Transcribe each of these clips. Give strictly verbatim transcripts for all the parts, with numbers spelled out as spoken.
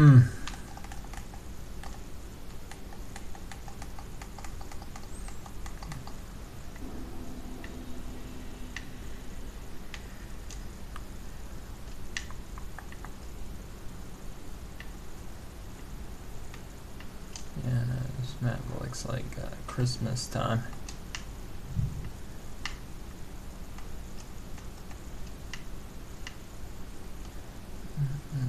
Mm. Yeah, no, this map looks like uh, Christmas time. Mm-hmm.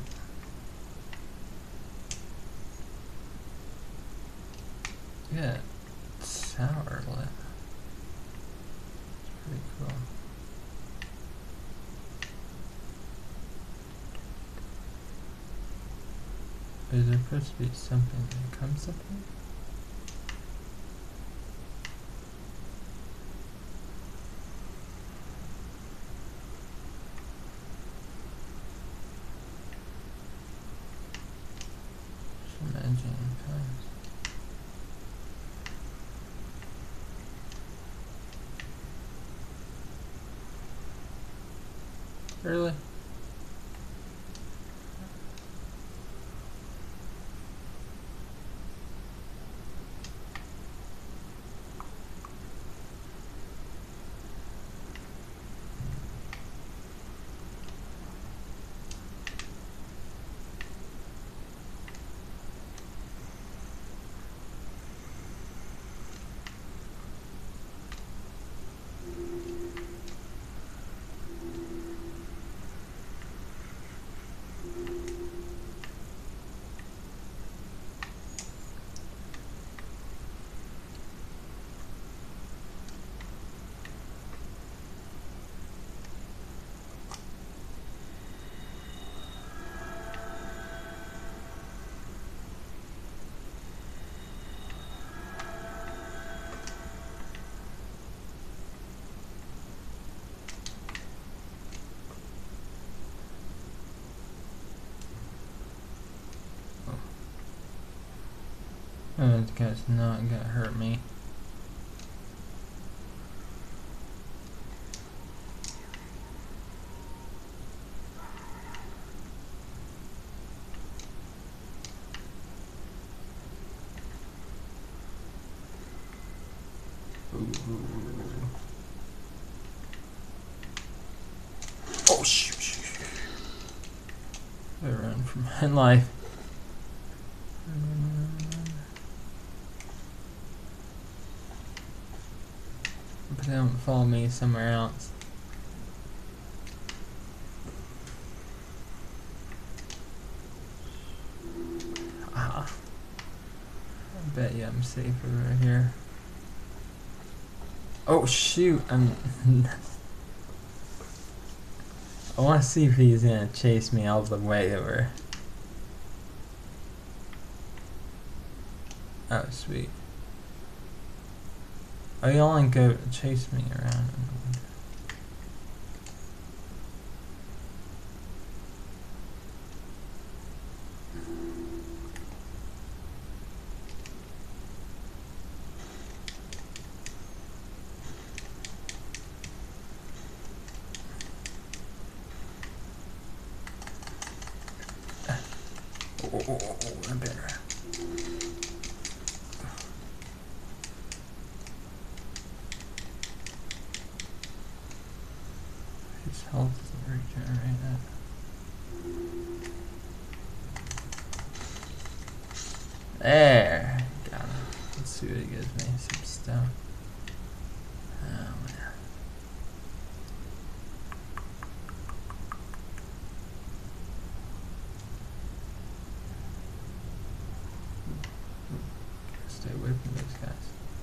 Yeah, sour lit. It's pretty cool. Is there supposed to be something that comes up here? Some engine comes. Really? Oh, this guy's not gonna hurt me. Ooh. Oh shoot! shoot, shoot. I run from my life. But they don't follow me somewhere else. Ah. I bet you I'm safer right here. Oh shoot! I'm. I want to see if he's gonna chase me all the way over. Oh sweet. Oh, you only go chase me around. Oh, oh, oh, oh, I better. His health is regenerating that. There. Got him. Let's see what he gives me. Some stuff. Oh man. Stay away from those guys.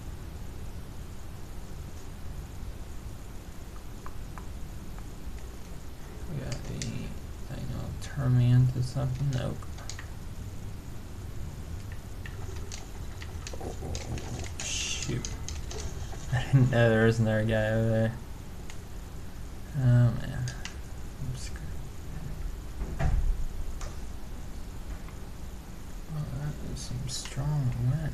We got the thing that'll turn me into something. Nope. Oh, oh, oh, shoot. I didn't know there was another guy over there. Oh man. I'm screwed. Oh, that was some strong wind.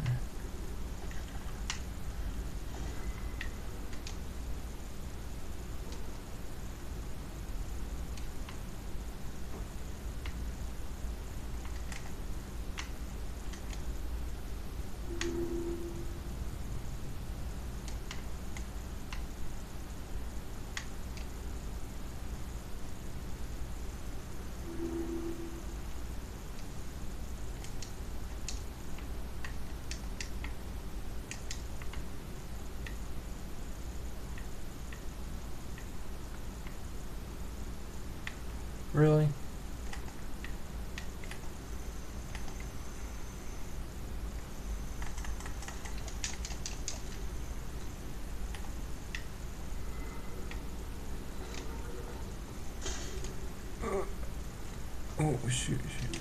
Really? Oh, shoot, shoot.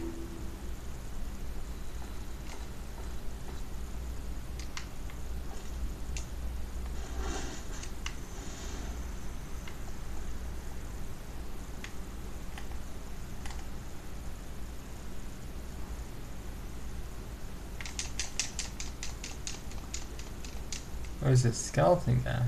Where's this skeleton guy?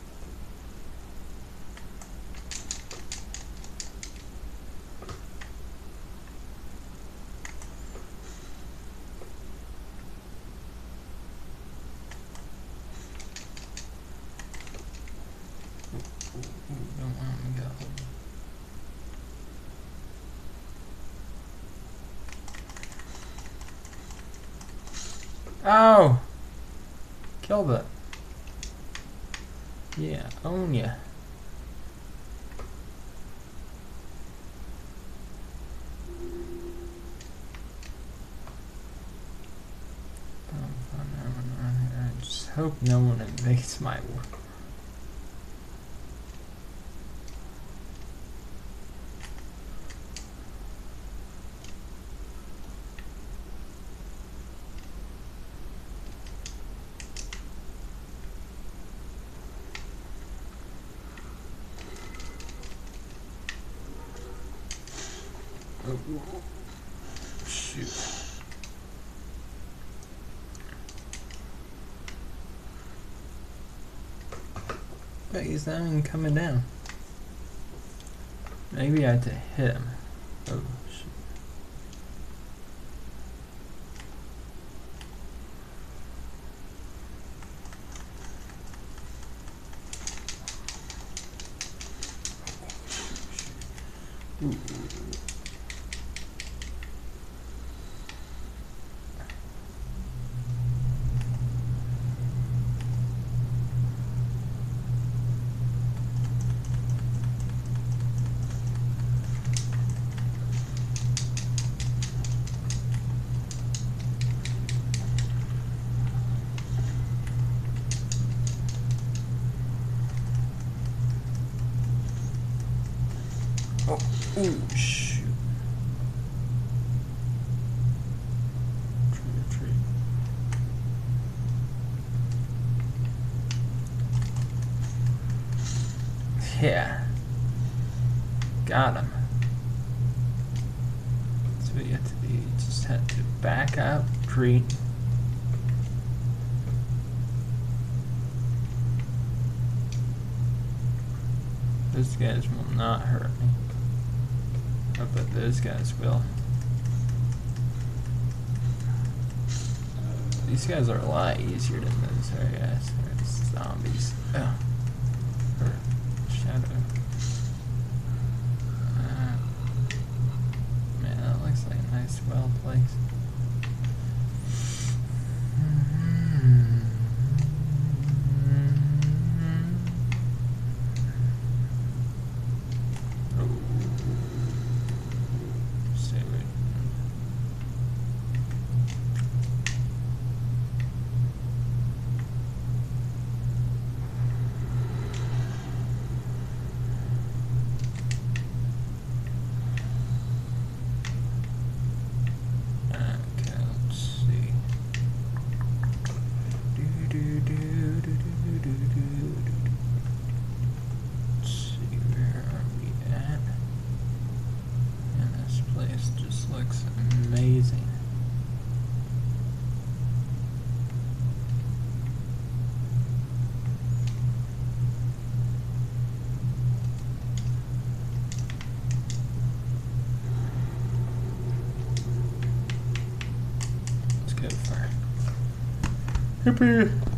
Don't want me to go. Oh! Killed it. Yeah, own ya. I just hope no one invades my work. Oh, shoot. But he's not even coming down. Maybe I had to hit him. Oh, shoot. Ooh. Oh, ooh, shoot. Tree, tree. Yeah. Got him. That's what you have to do. You just have to back up, tree. Those guys will not hurt me. Oh, but those guys will. These guys are a lot easier than those other guys. There's zombies. Oh. Or shadow. Uh, man, that looks like a nice well place. Amazing. Let's go for hippie.